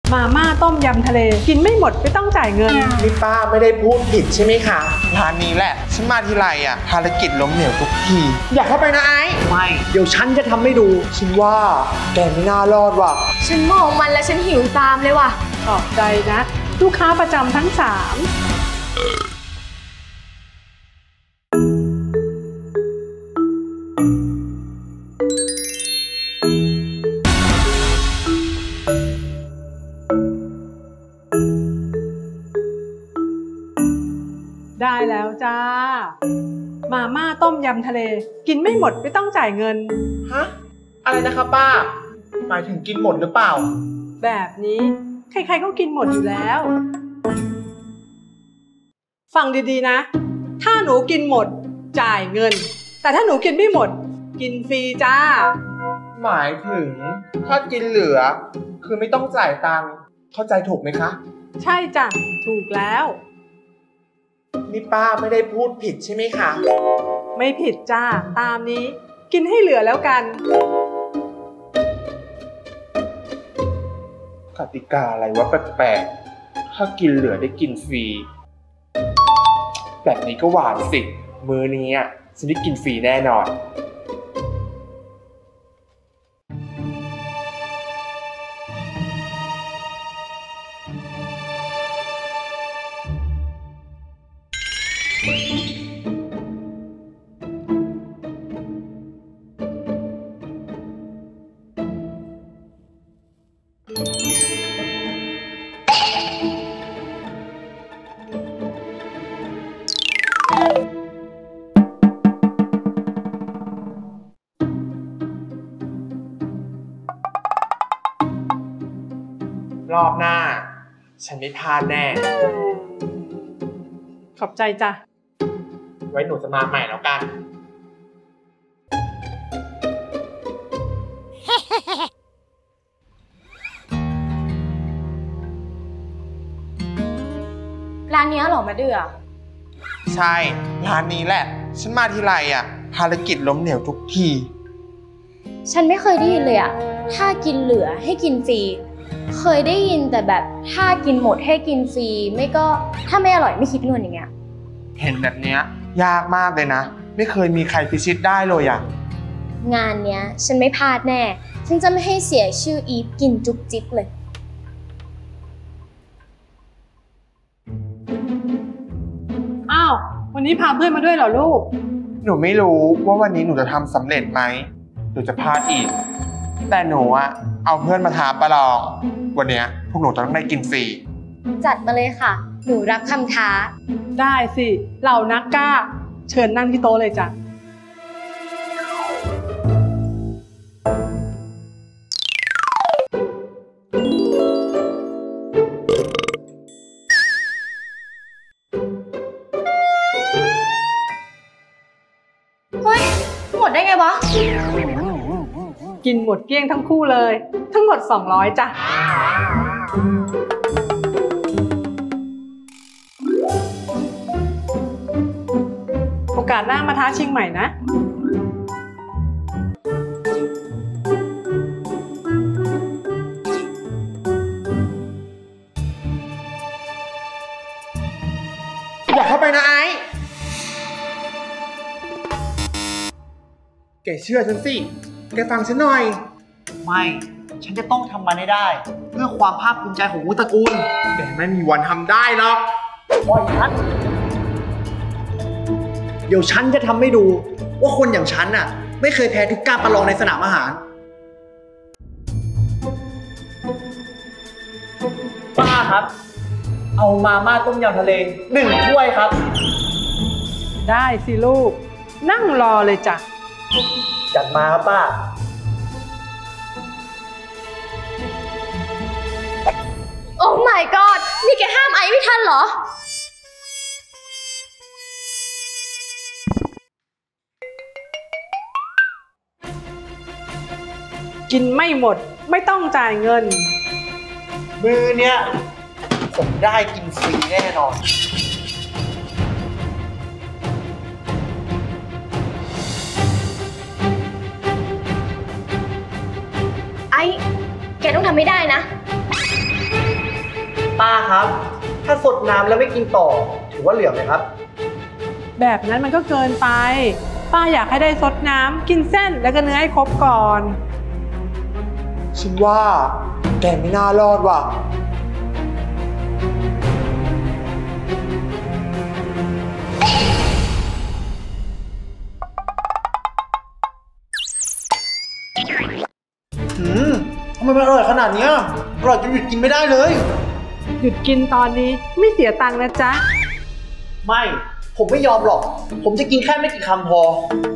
มาม่าต้มยำทะเลกินไม่หมดไม่ต้องจ่ายเงินนี่ป้าไม่ได้พูดผิดใช่ไหมคะร้านนี้แหละฉันมาทีไรภารกิจล้มเหลวทุกทีอยากเข้าไปนะไอ้ไม่เดี๋ยวฉันจะทำให้ดูฉันว่าแกไม่น่ารอดว่ะฉันมองมันแล้วฉันหิวตามเลยว่ะขอบใจนะลูกค้าประจำทั้ง3ได้แล้วจ้ามาม่าต้มยำทะเลกินไม่หมดไม่ต้องจ่ายเงินฮะอะไรนะครับป้าหมายถึงกินหมดหรือเปล่าแบบนี้ใครๆก็กินหมดอยู่แล้วฟังดีๆนะถ้าหนูกินหมดจ่ายเงินแต่ถ้าหนูกินไม่หมดกินฟรีจ้าหมายถึงถ้ากินเหลือคือไม่ต้องจ่ายตังค์เข้าใจถูกไหมคะใช่จ้ะถูกแล้วนี่ป้าไม่ได้พูดผิดใช่ไหมคะไม่ผิดจ้าตามนี้กินให้เหลือแล้วกันกติกาอะไรวะแปลกๆถ้ากินเหลือได้กินฟรีแบบนี้ก็หวานสิมื้อนี้ฉันได้กินฟรีแน่นอนรอบหน้าฉันไม่พลาดแน่ขอบใจจ้ะไว้หนูจะมาใหม่แล้วกันร้านนี้หรอมาเดือใช่ร้านนี้แหละฉันมาทีไรภารกิจล้มเหลวทุกทีฉันไม่เคยได้ยินเลยถ้ากินเหลือให้กินฟรีเคยได้ยินแต่แบบถ้ากินหมดให้กินฟรีไม่ก็ถ้าไม่อร่อยไม่คิดเงินอย่างเงี้ยเห็นแบบเนี้ยยากมากเลยนะไม่เคยมีใครพิชิตได้เลยงานเนี้ยฉันไม่พลาดแน่ฉันจะไม่ให้เสียชื่ออีฟกินจุกจิกเลยอ้าววันนี้พาเพื่อนมาด้วยเหรอลูกหนูไม่รู้ว่าวันนี้หนูจะทำสำเร็จไหมหรือจะพลาดอีกแต่หนูเอาเพื่อนมาท้าประลองวันนี้พวกหนูต้องได้กินฟรีจัดมาเลยค่ะหนูรับคำท้าได้สิเหล่านักกล้าเชิญนั่งที่โต๊ะเลยจ้ะเฮ้ยหมดได้ไงวะกินหมดเกลี้ยงทั้งคู่เลยทั้งหมด200จ้ะโอกาสหน้ามาท้าชิงใหม่นะอยากเข้าไปนะไอ้แกเชื่อฉันสิแกฟังฉันหน่อยไม่ฉันจะต้องทำมันให้ได้เพื่อความภาคภูมิใจของตระกูลแกไม่มีวันทำได้หรอกปล่อยฉันเดี๋ยวฉันจะทำให้ดูว่าคนอย่างฉันไม่เคยแพ้ทุกการประลองในสนามอาหารป้าครับเอามาม่าต้มยำทะเล1 ถ้วยครับได้สิลูกนั่งรอเลยจ้ะจัดมาครับป้าโอ้ my god นี่แกห้ามไอไม่ทันเหรอกินไม่หมดไม่ต้องจ่ายเงินมือเนี้ยผมได้กินฟรีแน่นอนไอ้แกต้องทำไม่ได้นะป้าครับ ถ้าสดน้ำแล้วไม่กินต่อถือว่าเหลือไหมครับแบบนั้นมันก็เกินไป ป้าอยากให้ได้ซดน้ำกินเส้นแล้วก็เนื้อให้ครบก่อนฉันว่าแกไม่น่ารอดว่ะทำไมมันอร่อยขนาดเนี้ยอร่อยจนหยุดกินไม่ได้เลยหยุดกินตอนนี้ไม่เสียตังค์นะจ๊ะไม่ ผมไม่ยอมหรอก ผมจะกินแค่ไม่กี่คำพอ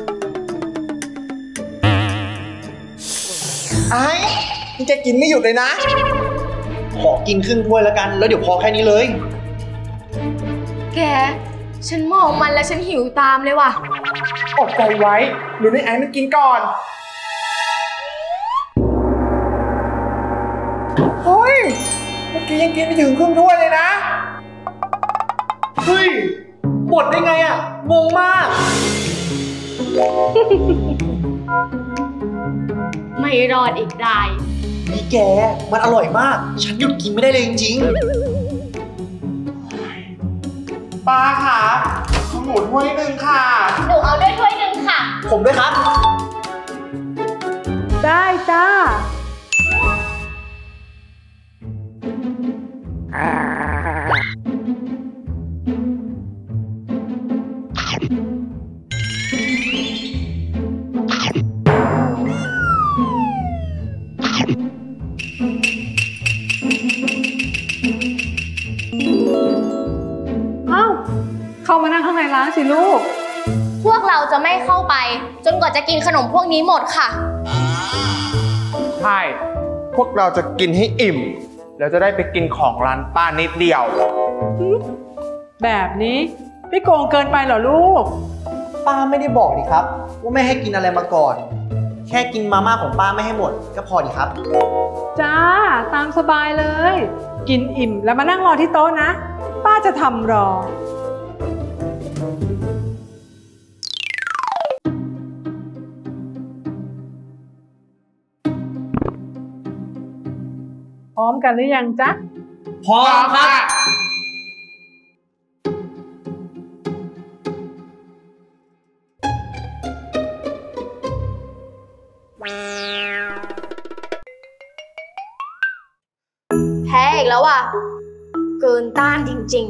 ไอ้นี่แกกินไม่หยุดเลยนะขอกินครึ่งถ้วยแล้วกัน แล้วเดี๋ยวพอแค่นี้เลยแก ฉันมองมันแล้วฉันหิวตามเลยว่ะอดใจไว้หรือในไอ้มันกินก่อน เฮ้ย เมื่อกี้ยังกินไม่ถึงครึ่งถ้วยเลยนะเฮ้ย หมดได้ไงอ่ะ งงมากไม่รอดอีกได้นี่แก มันอร่อยมาก ฉันหยุดกินไม่ได้เลยจริงป้าค่ะของหนูถ้วยหนึ่งค่ะหนูเอาด้วยถ้วยหนึ่งค่ะๆ ผมด้วยครับได้จ้า เอ้า เข้ามานั่งข้างในร้านสิลูกพวกเราจะไม่เข้าไป จนกว่าจะกินขนมพวกนี้หมดค่ะใช่ พวกเราจะกินให้อิ่ม แล้วจะได้ไปกินของร้านป้านิดเดียวแบบนี้ไม่โกงเกินไปเหรอลูกป้าไม่ได้บอกนี่ครับ ว่าไม่ให้กินอะไรมาก่อน แค่กินมาม่าของป้าไม่ให้หมดก็พอดีครับจ้า ตามสบายเลย กินอิ่มแล้วมานั่งรอที่โต๊ะนะ ป้าจะทำรอ พร้อมกันหรือยังจ๊ะพอครับแพ้อีกแล้วอ่ะ เกินต้านจริง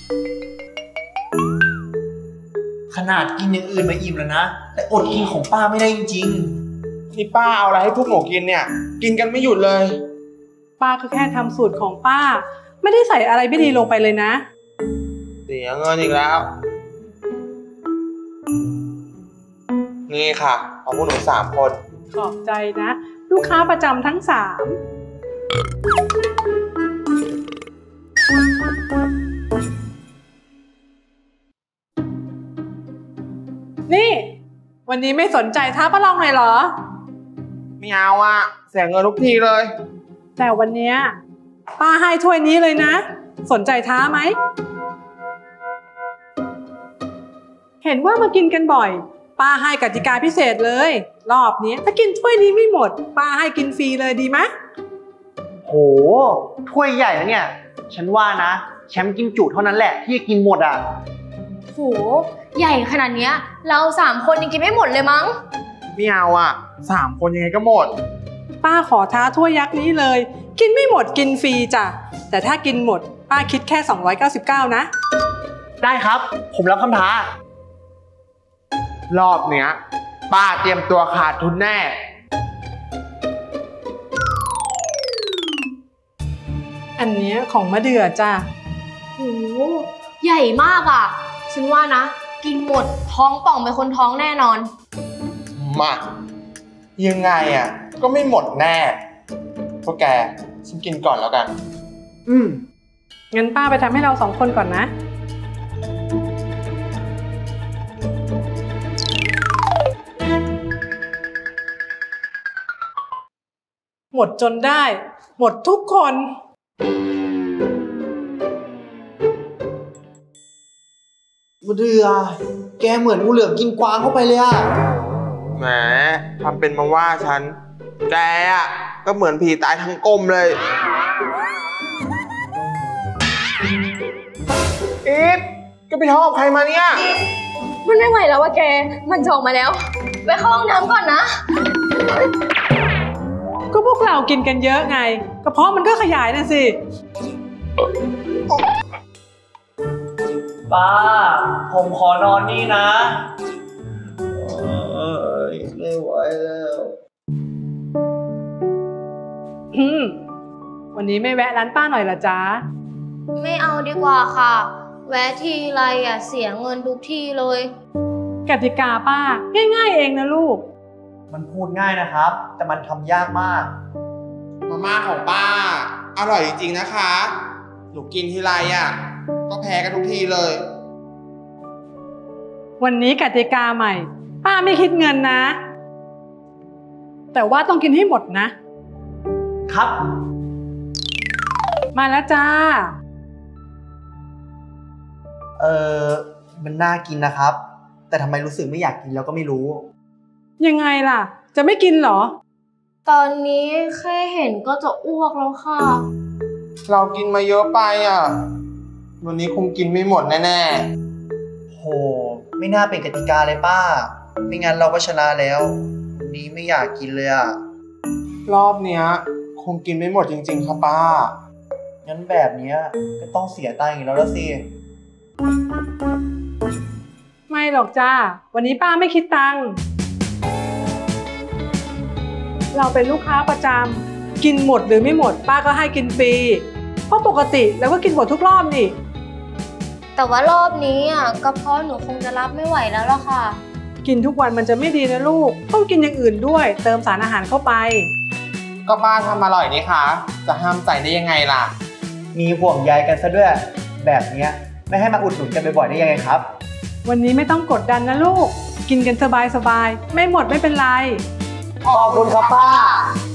ๆขนาดกินอย่างอื่นมาอิ่มแล้วนะ แต่อดกินของป้าไม่ได้จริงนี่ป้าเอาอะไรให้พวกหนูกินเนี่ย กินกันไม่หยุดเลยป้าก็แค่ทำสูตรของป้า ไม่ได้ใส่อะไรไม่ดีลงไปเลยนะเสียเงินอีกแล้ว นี่ค่ะของพวกหนู3 คนขอบใจนะ ลูกค้าประจำทั้ง 3 นี่ วันนี้ไม่สนใจท้าประลองหน่อยเหรอไม่เอาอะเสียเงินทุกทีเลยแต่วันเนี้ยป้าให้ถ้วยนี้เลยนะ สนใจท้าไหม เห็นว่ามากินกันบ่อย ป้าให้กติกาพิเศษเลย รอบนี้ถ้ากินถ้วยนี้ไม่หมด ป้าให้กินฟรีเลยดีไหมๆ โห ถ้วยใหญ่แล้วเนี่ย ฉันว่านะ แชมป์กิมจุเท่านั้นแหละที่จะกินหมดอ่ะโห ใหญ่ขนาดเนี้ย เรา3 คนยังกินไม่หมดเลยมั้งไม่เอาอะ3 คนยังไงก็หมดป้าขอท้าถ้วยยักษ์นี้เลย กินไม่หมดกินฟรีจ้ะ แต่ถ้ากินหมด ป้าคิดแค่299นะได้ครับ ผมรับคำท้ารอบเนี้ย ป้าเตรียมตัวขาดทุนแน่อันเนี้ยของมะเดื่อจ้ะโห ใหญ่มากอ่ะ ฉันว่านะ กินหมดท้องป่องเป็นคนท้องแน่นอนมายังไงอะก็ไม่หมดแน่พวกแกฉันกินก่อนแล้วกันงั้นป้าไปทำให้เรา2 คนก่อนนะ หมดจนได้ หมดทุกคนมะเดือ แกเหมือนงูเหลือมกินกวางเข้าไปเลยอะแหมทำเป็นมาว่าฉัน แกอะก็เหมือนผีตายทั้งกลมเลยอีฟก็ไปท้องกับใครมาเนี่ยมันไม่ไหวแล้วอะแก มันจะออกมาแล้ว ไปเข้าห้องน้ำก่อนนะก็พวกเรากินกันเยอะไงกระเพาะมันก็ขยายนะสิป้า ผมขอนอนนี่นะไม่ไหวแล้ววันนี้ไม่แวะร้านป้าหน่อยเหรอจ๊ะไม่เอาดีกว่าค่ะ แวะทีไรอะเสียเงินทุกทีเลยกติกาป้าง่ายๆเองนะลูกมันพูดง่ายนะครับ แต่มันทำยากมากมาม่าของป้า อร่อยจริงๆนะคะ หนูกินทีไรอ่ะ ก็แพ้กันทุกทีเลยวันนี้กติกาใหม่ ป้าไม่คิดเงินนะ แต่ว่าต้องกินให้หมดนะครับมาแล้วจ้ามันน่ากินนะครับ แต่ทำไมรู้สึกไม่อยากกินแล้วก็ไม่รู้ยังไงล่ะ จะไม่กินเหรอตอนนี้แค่เห็นก็จะอ้วกแล้วค่ะเรากินมาเยอะไปอ่ะ วันนี้คงกินไม่หมดแน่โห ไม่น่าเป็นกติกาเลยป้า ไม่งั้นเราก็ชนะแล้ววันนี้ไม่อยากกินเลยอ่ะๆ รอบเนี้ย คงกินไม่หมดจริงๆค่ะป้างั้นแบบเนี้ยก็ต้องเสียตังค์อีกแล้วละสิไม่หรอกจ้า วันนี้ป้าไม่คิดตังค์ เราเป็นลูกค้าประจำ กินหมดหรือไม่หมด ป้าก็ให้กินฟรี เพราะปกติเราก็กินหมดทุกรอบนี่แต่ว่ารอบนี้อ่ะกระเพาะหนูคงจะรับไม่ไหวแล้วล่ะค่ะกินทุกวันมันจะไม่ดีนะลูก ต้องกินอย่างอื่นด้วย เติมสารอาหารเข้าไปก็ป้าทำอร่อยนี่คะ จะห้ามใจได้ยังไงล่ะมีห่วงใยกันซะด้วย แบบเนี้ยไม่ให้มาอุดหนุนกันบ่อยๆได้ยังไงครับวันนี้ไม่ต้องกดดันนะลูก กินกันสบายๆ ไม่หมดไม่เป็นไรขอบคุณครับป้า